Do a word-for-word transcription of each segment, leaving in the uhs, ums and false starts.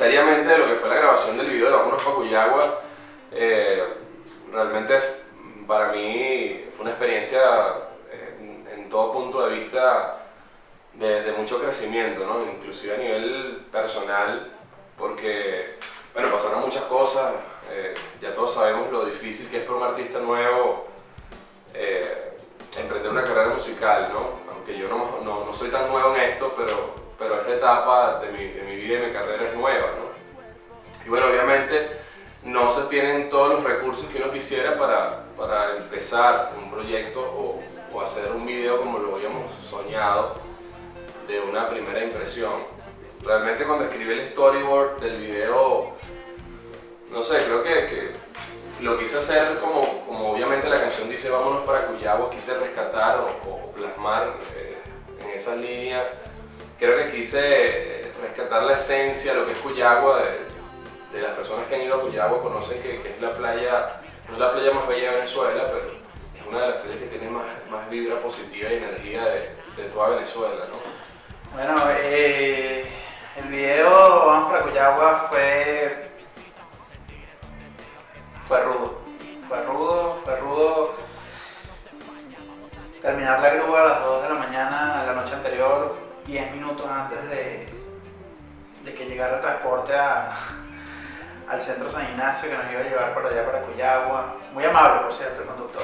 seriamente de lo que fue la grabación del video de Vámonos pa' Cuyagua, eh, realmente para mí fue una experiencia en, en todo punto de vista de, de mucho crecimiento, ¿no? Inclusive a nivel personal, porque bueno, pasaron muchas cosas, eh, ya todos sabemos lo difícil que es para un artista nuevo eh, emprender una carrera musical, ¿no? Aunque yo no, no, no soy tan nuevo en esto, pero, pero esta etapa de mi, de mi vida y de mi carrera es nueva, ¿no? Y bueno, obviamente no se tienen todos los recursos que uno quisiera para, para empezar un proyecto o, o hacer un video como lo habíamos soñado de una primera impresión. Realmente cuando escribí el storyboard del video, no sé, creo que, que lo quise hacer como, como obviamente la canción dice Vámonos para Cuyagua, quise rescatar o, o plasmar eh, en esas líneas. Creo que quise rescatar la esencia, lo que es Cuyagua, de, de las personas que han ido a Cuyagua conocen que, que es la playa, no es la playa más bella de Venezuela, pero es una de las playas que tiene más, más vibra positiva y energía de, de toda Venezuela, ¿no? Bueno, eh, el video Vamos para Cuyagua fue, fue rudo, fue rudo, fue rudo. Terminar la grúa a las dos de la mañana la noche anterior, diez minutos antes de, de que llegara el transporte a, al centro San Ignacio que nos iba a llevar para allá, para Cuyagua. Muy amable, por cierto, el conductor.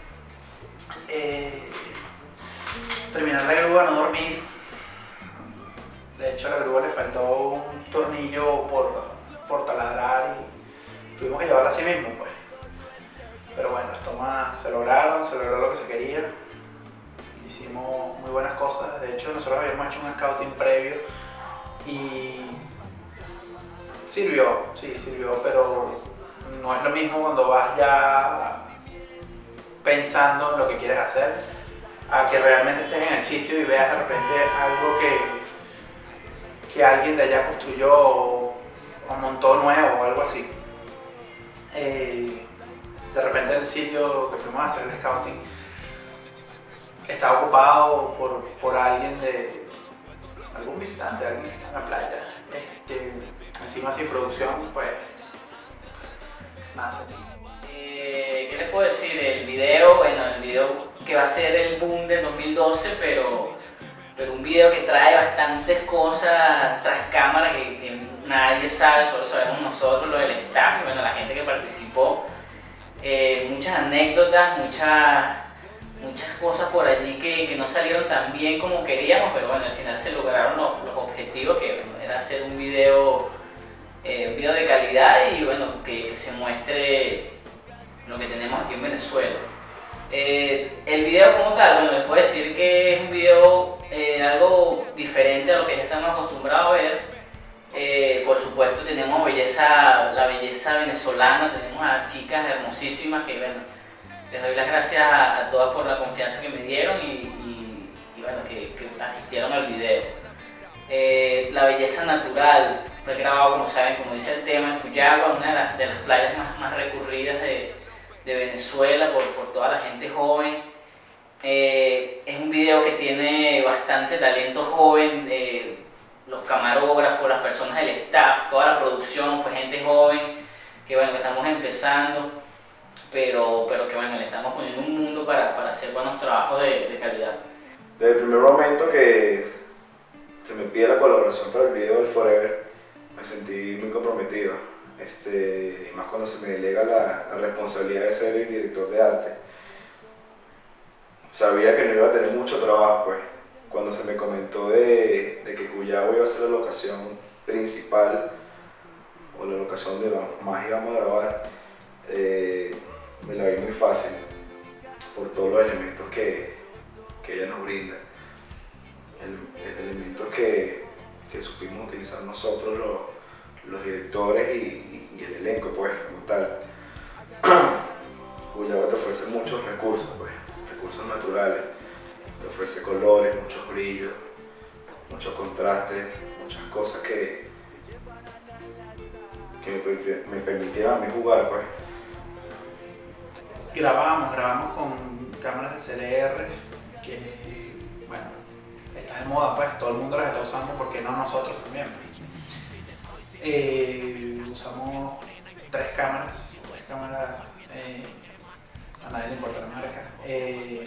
Eh, terminar la grúa, no dormir. De hecho, a la grúa le faltó un tornillo por, por taladrar y tuvimos que llevarla así mismo, pues. Pero bueno, las tomas se lograron, se logró lo que se quería. Hicimos muy buenas cosas. De hecho, nosotros habíamos hecho un scouting previo y sirvió, sí, sirvió, pero no es lo mismo cuando vas ya pensando en lo que quieres hacer a que realmente estés en el sitio y veas de repente algo que que alguien de allá construyó o, o montó nuevo o algo así. Eh, de repente el sitio que fuimos a hacer el scouting estaba ocupado por, por alguien de algún visitante, alguien que está en la playa. Este, encima sin producción, pues más sencillo. Eh, ¿Qué les puedo decir? El video, bueno, el video que va a ser el boom del dos mil doce, pero pero un video que trae bastantes cosas tras cámara que, que nadie sabe, solo sabemos nosotros, lo del staff y bueno, la gente que participó. Eh, muchas anécdotas, muchas, muchas cosas por allí que, que no salieron tan bien como queríamos, pero bueno, al final se lograron los, los objetivos, que bueno, era hacer un video, eh, un video de calidad y bueno, que, que se muestre lo que tenemos aquí en Venezuela. Eh, el video como tal, bueno, les puedo decir que es un video eh, algo diferente a lo que ya estamos acostumbrados a ver. Eh, por supuesto tenemos belleza, la belleza venezolana, tenemos a chicas hermosísimas que bueno, les doy las gracias a, a todas por la confianza que me dieron y, y, y bueno, que, que asistieron al video. Eh, la belleza natural, fue grabado, como saben, como dice el tema, en Cuyagua, una de las, de las playas más, más recurridas de de Venezuela por, por toda la gente joven. Eh, es un video que tiene bastante talento joven, eh, los camarógrafos, las personas del staff, toda la producción fue gente joven, que bueno, que estamos empezando, pero, pero que bueno, le estamos poniendo un mundo para, para hacer buenos trabajos de, de calidad. Desde el primer momento que se me pide la colaboración para el video del Forever, me sentí muy comprometido. Este, y más cuando se me delega la, la responsabilidad de ser el director de arte. Sabía que no iba a tener mucho trabajo, pues. Cuando se me comentó de, de que Cuyagua iba a ser la locación principal, o la locación donde más íbamos a grabar, eh, me la vi muy fácil, por todos los elementos que, que ella nos brinda. El, el elementos que, que supimos utilizar nosotros, los, los directores y, y el elenco, pues, como tal. Cuyagua te ofrece muchos recursos, pues, recursos naturales, te ofrece colores, muchos brillos, muchos contrastes, muchas cosas que, que me, me permitieron a mí jugar, pues. Grabamos, grabamos con cámaras de C L R, que, bueno, está de moda, pues, todo el mundo las está usando, ¿por qué no nosotros también? Eh, usamos tres cámaras, tres cámaras, eh, a nadie le importa la marca. Eh,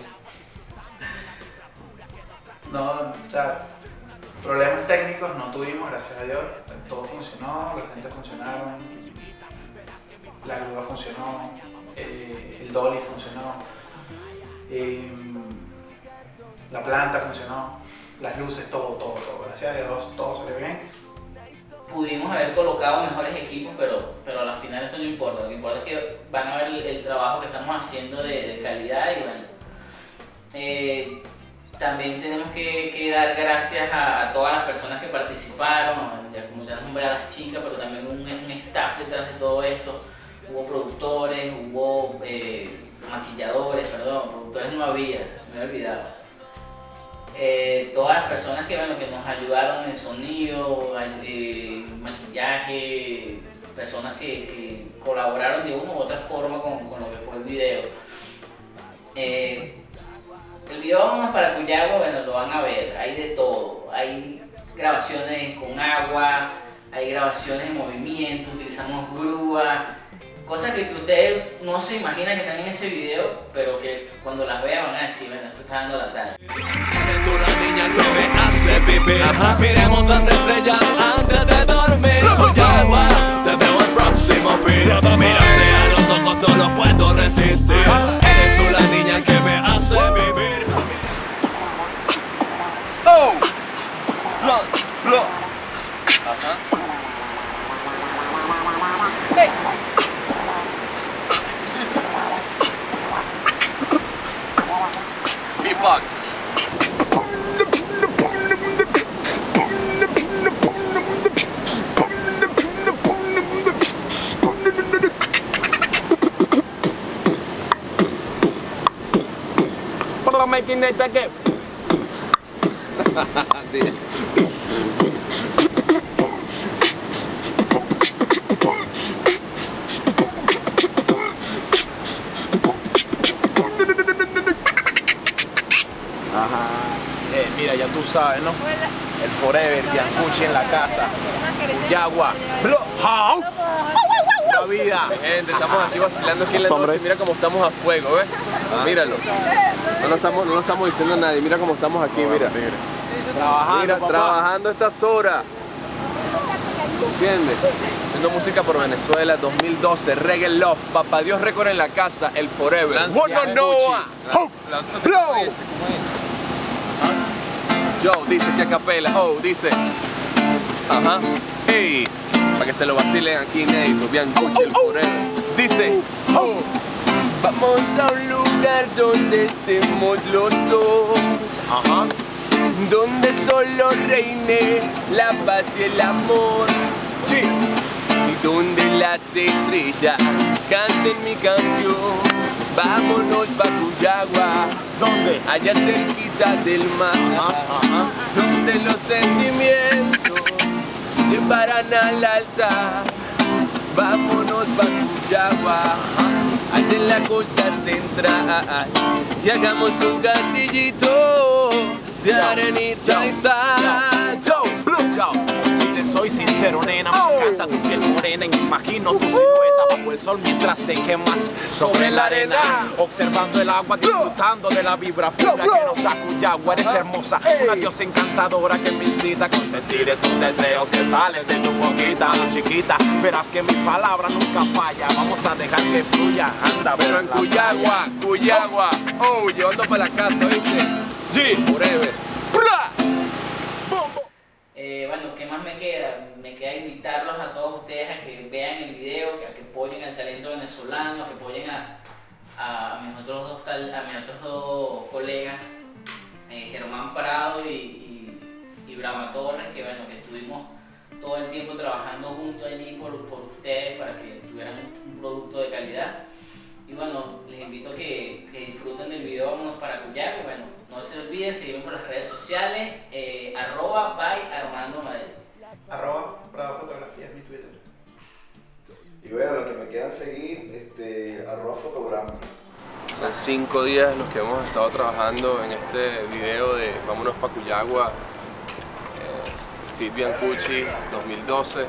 no, o sea, problemas técnicos no tuvimos, gracias a Dios, todo funcionó, los lentes funcionaron, la grúa funcionó, eh, el dolly funcionó, eh, la planta funcionó, las luces, todo, todo, todo, gracias a Dios, todo salió bien. Pudimos haber colocado mejores equipos, pero, pero al final eso no importa. Lo que importa es que van a ver el, el trabajo que estamos haciendo de, de calidad y bueno. Eh, también tenemos que, que dar gracias a, a todas las personas que participaron, ya, como ya nombré a las chicas, pero también un, un staff detrás de todo esto. Hubo productores, hubo eh, maquilladores, perdón, productores no había, me he olvidado. Eh, todas las personas que, bueno, que nos ayudaron en el sonido, eh, maquillaje, personas que, que colaboraron de una u otra forma con, con lo que fue el video. Eh, el video Vámonos para Cuyagua, bueno, lo van a ver, hay de todo, hay grabaciones con agua, hay grabaciones en movimiento, utilizamos grúa, cosas que, que ustedes no se imaginan que están en ese video, pero que cuando las vean van a decir, bueno, esto está dando la talla. Eres tú la niña que me hace vivir. Ajá. Miremos las estrellas antes de dormir. Cuyagua, te veo el próximo fin. Mirarte a los ojos no lo puedo resistir. Eres tú la niña que me hace vivir. Oh, lo, lo. Ajá. Hey. Beatbox. Making it again. Ajá. Eh, mira, ya tú sabes, ¿no? El Forever, Biancucci en la casa. Cuyagua. La vida. Gente, estamos aquí vacilando aquí en la noche. Mira cómo estamos a fuego, ¿ves? Míralo. No lo estamos, no lo estamos diciendo a nadie. Mira cómo estamos aquí, mira. Trabajando, Mira, papá. trabajando estas horas. ¿Entiendes? Haciendo música por Venezuela, dos mil doce, Reggae Love, Papá Dios Record en la casa, el Forever. Bueno, Noah. Blow. Joe dice que a capela, oh, dice. Ajá. Hey, para que se lo vacilen aquí inédito, Biancucci, el Forever. Dice, oh, vamos a un lugar donde estemos los dos. Ajá. Donde solo reine la paz y el amor. Sí. Y donde las estrellas canten mi canción. Vámonos pa' Cuyagua. ¿Dónde? Allá cerquita del mar. Ajá, ajá. Donde los sentimientos llevarán al altar. Vámonos pa' Cuyagua. Allá en la costa central. Y hagamos un castillito de arenita y sal. Joe, Blue, yo. Si te soy sincero, nena, me encanta tu piel morena. Y me imagino tu silueta bajo el sol mientras te quemas sobre la arena, observando el agua, disfrutando de la vibra pura que nos da Cuyagua. Eres hermosa, una diosa encantadora que me incita a consentir esos deseos que salen de tu boquita, chiquita. Verás que mi palabra nunca falla. Vamos a dejar que fluya. Anda, Pero en Cuyagua, Cuyagua, oh, llevando para la casa, ¿viste? G, Forever. Eh, bueno, ¿qué más me queda? Me queda invitarlos a todos ustedes a que vean el video, que, a que apoyen al talento venezolano, a que apoyen a, a, mis, otros dos tal, a mis otros dos colegas, eh, Germán Parado y, y, y Brahma Torres, que bueno, que estuvimos todo el tiempo trabajando juntos allí por, por ustedes para que tuvieran un, un producto de calidad. Y bueno, les invito a que, que disfruten del video Vámonos para Cuyagua. Y bueno, no se olviden seguirme por las redes sociales, eh, arroba by Armando Madrid. Arroba Bravo Fotografía es mi Twitter. Y bueno, los que me quieran seguir, este, arroba fotograma. Son cinco días los que hemos estado trabajando en este video de Vámonos pa' Cuyagua, eh, Fit Biancucci dos mil doce.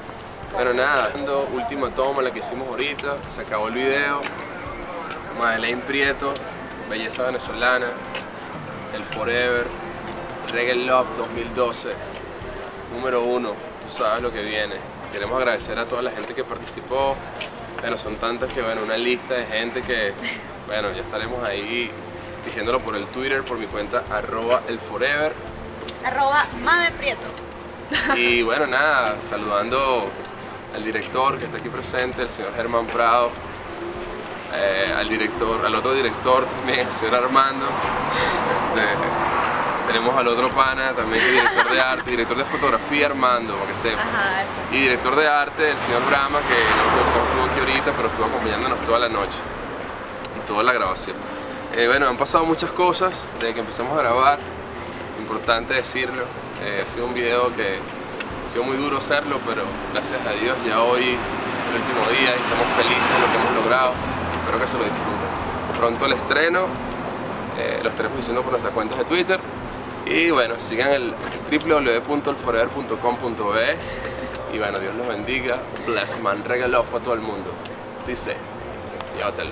Bueno, nada, última toma la que hicimos ahorita, se acabó el video. Madeleine Prieto, belleza venezolana, el Forever, Reggae Love dos mil doce, número uno, tú sabes lo que viene. Queremos agradecer a toda la gente que participó. Bueno, son tantas que, bueno, una lista de gente que, bueno, ya estaremos ahí diciéndolo por el Twitter, por mi cuenta, arroba el Forever. Arroba Mame Prieto. Y bueno, nada, saludando al director que está aquí presente, el señor Germán Prado, eh, al director, al otro director también, el señor Armando. Este, tenemos al otro pana también, que es director de arte, director de fotografía Armando, para que sepa. Ajá, eso. Y director de arte, el señor Brahma, que no estuvo aquí ahorita, pero estuvo acompañándonos toda la noche y toda la grabación. Eh, bueno, han pasado muchas cosas desde que empezamos a grabar, importante decirlo. Eh, ha sido un video que ha sido muy duro hacerlo, pero gracias a Dios ya hoy es el último día y estamos felices de lo que hemos logrado y espero que se lo disfruten. Pronto el estreno, eh, lo estaremos diciendo por nuestras cuentas de Twitter. Y bueno, sigan el w w w punto el forever punto com punto be y bueno, Dios los bendiga. Bless man, Reggae Love para todo el mundo. Dice, llévatelo.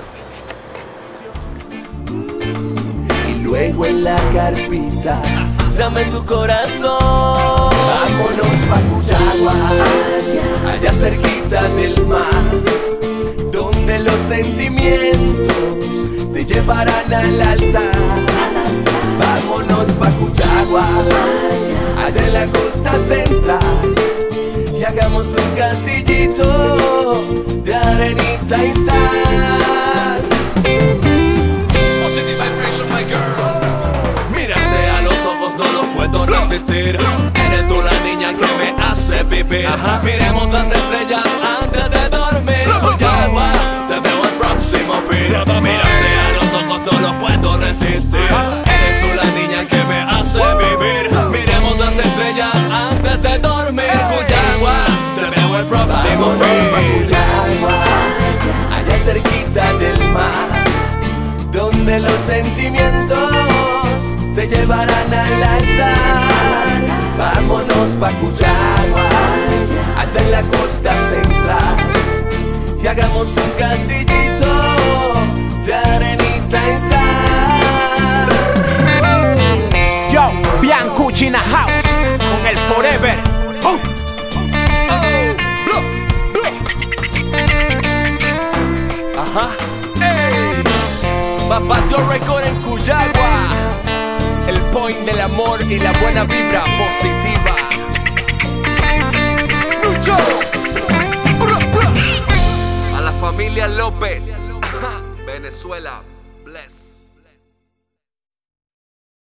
Y luego en la carpita, dame tu corazón. Vámonos pa' Cuyagua, allá cerquita del mar, donde los sentimientos te llevarán al altar. Vámonos pa' Cuyagua, allá en la costa central, y hagamos un castillito de arenita y sal. Positive vibration, my girl. Mírate a los ojos, no lo puedo resistir. Eres tú la niña que me hace vivir. Ajá. Miremos las estrellas antes de dormir. Cuyagua, te veo el próximo fin. Mírate a los ojos, no lo puedo resistir. Eres tú la niña que me hace vivir. Miremos las estrellas antes de dormir. Cuyagua, te veo el próximo fin. Vámonos pa' Cuyagua, allá cerquita del mar, donde los sentimientos te llevarán al altar. Vámonos pa' Cuyagua, allá en la costa central, y hagamos un castillito de arenita y sal. Yo, Biancucci in the house, con el Forever. Oh. Oh. Ajá. Hey. Papatio Record en Cuyagua, el point del amor y la buena vibra positiva. Lucho. A la familia López, Venezuela, bless.